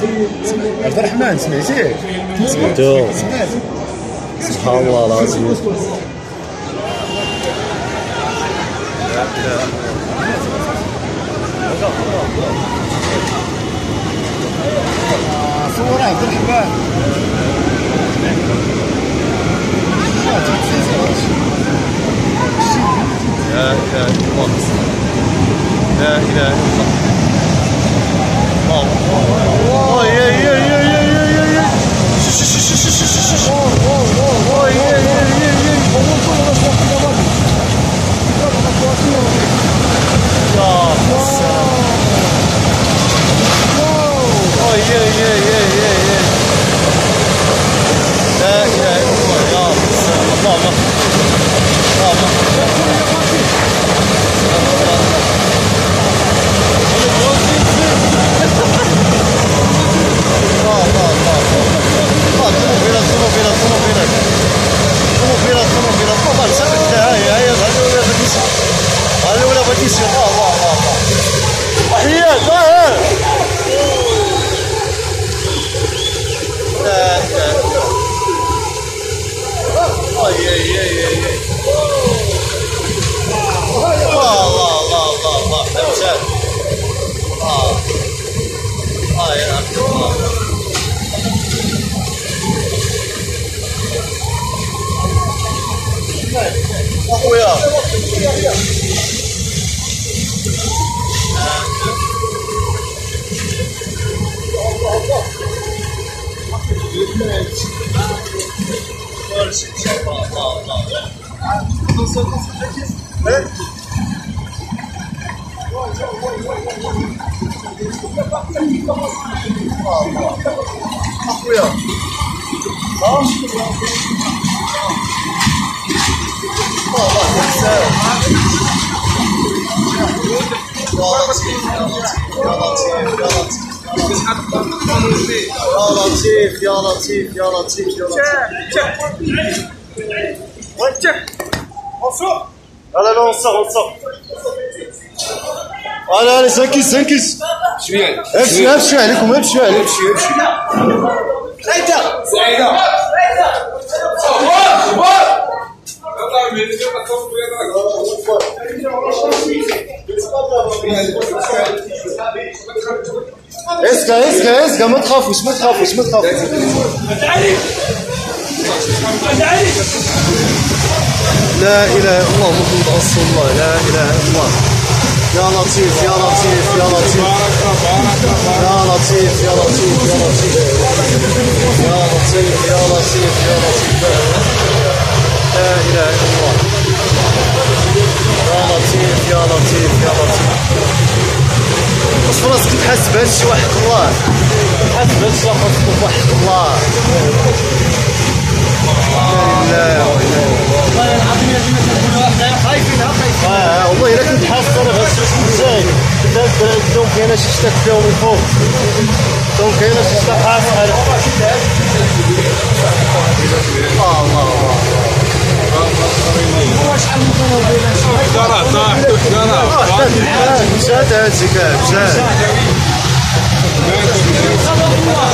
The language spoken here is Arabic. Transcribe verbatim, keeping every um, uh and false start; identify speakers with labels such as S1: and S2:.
S1: عبد الرحمن سمعتيه؟
S2: سمعتو. سبحان الله العظيم.
S1: صور عبد الرحمن.
S2: لا اله الا الله. لا اله الا الله. الله يا يا يا يا يا يا يا اخويا اخويا يا لطيف يا لطيف يا لطيف يا لطيف. Allez, on sort, on sort. Allez, allez, cinq cinq.
S1: شويه
S2: امشي امشي عليكم امشي عليكم
S1: امشي امشي.
S3: سعيدة
S1: سعيده
S2: اسكا اسكا اسكا ما تخافوش ما تخافوش ما تخافوش. لا اله الا الله محمد رسول الله. لا اله الا الله. يا لطيف يا لطيف يا لطيف يا لطيف يا لطيف يا لطيف يا لطيف يا لطيف يا لطيف. لا اله الا الله. يا لطيف يا لطيف يا لطيف. واش فراسك تحس بهذا الشيء وحد الله؟ تحس بهذا الشيء خاصك وحد الله. لا والله العظيم خايفين خايفين. اه والله الا كنت حاسس انا بهذا الشيء مزيان كنت هاز الدوم كاينه شي شتا فيهم من فوق. الدوم كاينه شي شتا حاس على الله الله. شحال من طوموبيله
S1: دارا صاحبي دارا
S2: مشات هادشي كاع مشات.